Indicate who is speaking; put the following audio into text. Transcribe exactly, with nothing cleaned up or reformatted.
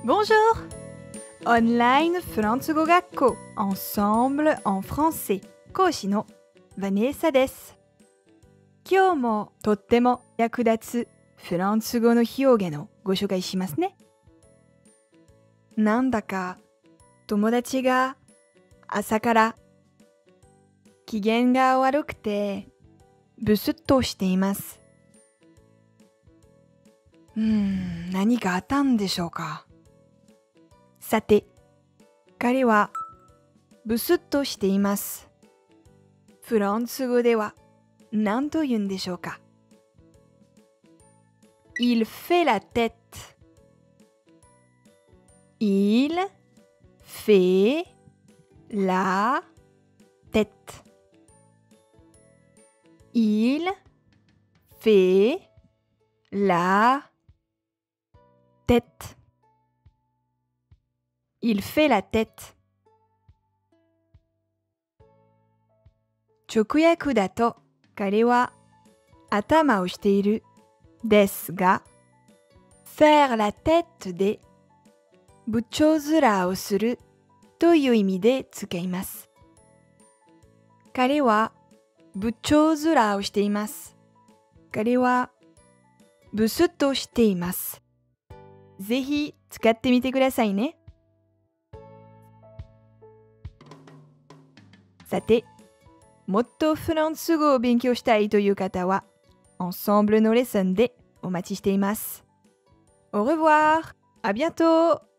Speaker 1: Bonjour! Online フランス語学校 Ensemble en français 講師のヴァネーサです。今日もとっても役立つフランス語の表現をご紹介しますね。なんだか友達が朝から機嫌が悪くてブスッとしています。うーん、何かあったんでしょうか。さて、彼はブスッとしています。フランス語では何と言うんでしょうか。Il fait la tête. Il fait la tête. Il fait la tête. Il fait la tête. 直訳だと彼は頭をしているですが、faire la tête で仏頂面をするという意味で使います。彼は仏頂面をしています。彼はブスッとしています。ぜひ使ってみてくださいね。さて、もっとフランス語を勉強したいという方は、Ensembleのレッスンでお待ちしています。Au revoir! À bientôt!